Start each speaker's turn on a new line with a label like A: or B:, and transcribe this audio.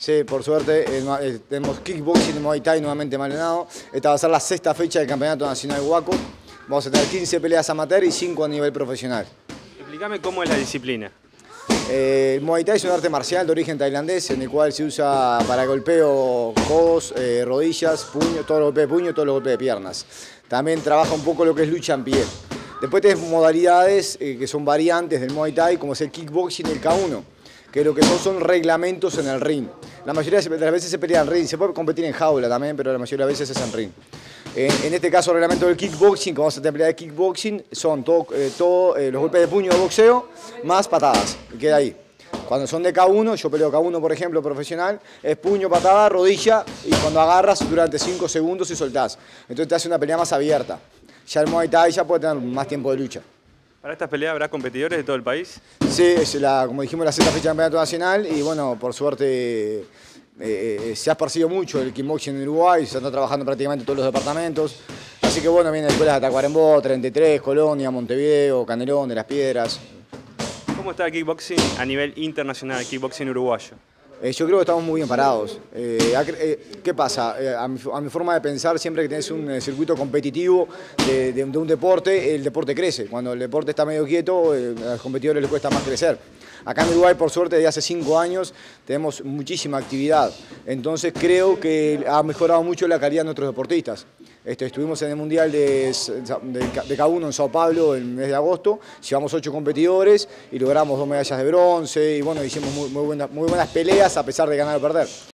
A: Sí, por suerte tenemos kickboxing y Muay Thai nuevamente Maldonado. Esta va a ser la sexta fecha del Campeonato Nacional Huaco. Vamos a tener 15 peleas amateur y 5 a nivel profesional.
B: Explícame cómo es la disciplina.
A: El Muay Thai es un arte marcial de origen tailandés en el cual se usa para golpeo codos, rodillas, puño, todo lo golpe de puño, todo lo golpe de piernas. También trabaja un poco lo que es lucha en pie. Después tenés modalidades que son variantes del Muay Thai, como es el kickboxing y el K1, que lo que son reglamentos en el ring. La mayoría de las veces se pelea en ring, se puede competir en jaula también, pero la mayoría de las veces es en ring. En este caso, el reglamento del kickboxing, como vamos a tener pelea de kickboxing, son los golpes de puño de boxeo más patadas, y queda ahí. Cuando son de K1, yo peleo K1 por ejemplo, profesional, es puño, patada, rodilla, y cuando agarras durante 5 segundos y soltás. Entonces te hace una pelea más abierta. Ya el Muay Thai ya puede tener más tiempo de lucha.
B: ¿Para estas peleas habrá competidores de todo el país?
A: Sí, es como dijimos, la sexta fecha del Campeonato Nacional y bueno, por suerte se ha esparcido mucho el kickboxing en Uruguay, se está trabajando prácticamente en todos los departamentos. Así que bueno, vienen escuelas de Tacuarembó, 33, Colonia, Montevideo, Canelón, de las Piedras.
B: ¿Cómo está el kickboxing a nivel internacional, el kickboxing uruguayo?
A: Yo creo que estamos muy bien parados. ¿Qué pasa? A mi forma de pensar, siempre que tenés un circuito competitivo de un deporte, el deporte crece. Cuando el deporte está medio quieto, a los competidores les cuesta más crecer. Acá en Uruguay, por suerte, desde hace 5 años tenemos muchísima actividad. Entonces creo que ha mejorado mucho la calidad de nuestros deportistas. Estuvimos en el Mundial de K1 en Sao Paulo en el mes de agosto, llevamos 8 competidores y logramos 2 medallas de bronce y bueno, hicimos muy buenas peleas a pesar de ganar o perder.